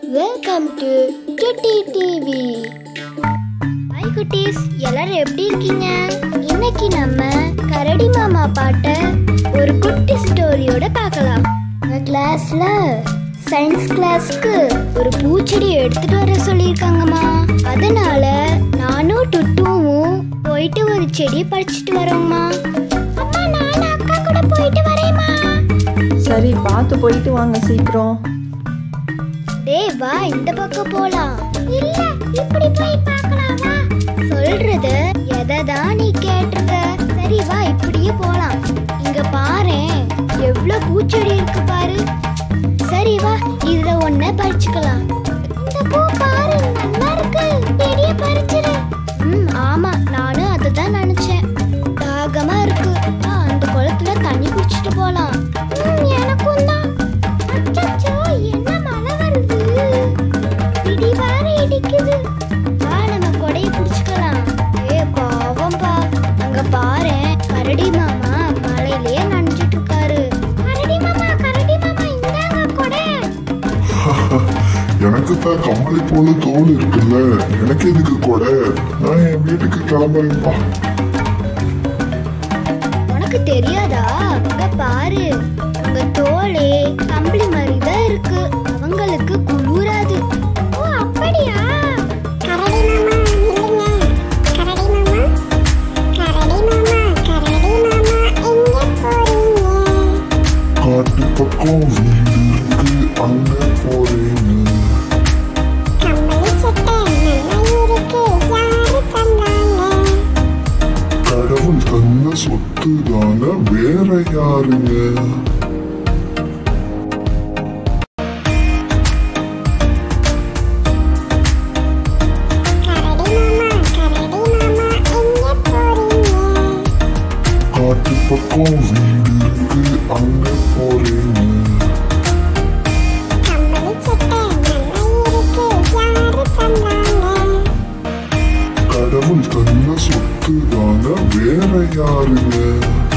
Welcome to Tuteetv. Hi குட்டீஸ், எல்லாரும் எப்படி இருக்கீங்க? இன்னைக்கு நம்ம கரடி மாமா பாட்ட ஒரு குட்டி ஸ்டோரியோட பார்க்கலாம். கிளாஸ்ல சயின்ஸ் கிளாஸ்க்கு ஒரு பூச்செடி எடுத்துட்டு வர சொல்லியிருக்காங்கம்மா. அதனால நானும் டுட்டுவும் போயிட்டு ஒரு செடியை பறிச்சிட்டு வரோம்மா. அம்மா, நானும் அக்கா கூட போயிட்டு வரேம்மா. சரி, பார்த்து போயிட்டு வாங்க சீக்கிரம். டேய் வா, இந்த பக்கம் போலாம். இல்ல, இப்படி போய் பார்க்கலாமா? சொல்றது எததான் நீ கேட்டிருக்க? சரி வா, இப்படியே போலாம். இங்க பாரேன், எவ்வளவு பூச்செடி இருக்கு பாரு. சரி வா, இதுல ஒண்ணு பறிச்சுக்கலாம். இந்த பூ பாரு, நல்லா இருக்கு. செடியை பறிச்சிரு. ஆமா, நானும் அதுதான் நினைச்சேன். தாகமா இருக்கு, அந்த குளத்துல தண்ணி குடிச்சிட்டு போலாம். எனக்கும் தான். அச்சச்சோ, என்ன மழை வருது. இடி வேற இடிக்குது. வா, நம்ம கொடைய பிடிச்சுக்கலாம். பாவம்பா, அங்க பாரு, கரடி மாமா மழையிலேயே நனைஞ்சிட்டு இருக்காரு. கரடி மாமா, இந்தாங்க கொடை. எனக்கு தான் கம்பளி போல தோல் இருக்குல்ல, எனக்கு எதுக்கு கொடை? நான் என் வீட்டுக்கு கிளம்புறேன்ப்பா. உனக்கு தெரியாதா? அங்க பாரு, அங்க தோலே கம்பளி மாதிரி தான் இருக்கு. அவங்களுக்கு குளிராது. ஓ அப்படியா? கரடி மாமா இல்லைங்க. கரடி மாமா, எங்க போறீங்க? காட்டு பக்கம் வீடு இருக்கு, அங்க போறேங்க. கம்பளி சட்டை நல்லா இருக்கு. யாரு தந்தாங்க? கடவுள் தந்த சொத்து தானே, வேற யாருங்க? காட்டு பக்கம் வீடு இருக்கு, அங்க போறேங்க. கடவுள் தந்த சொத்து தானே, வேற யாருங்க?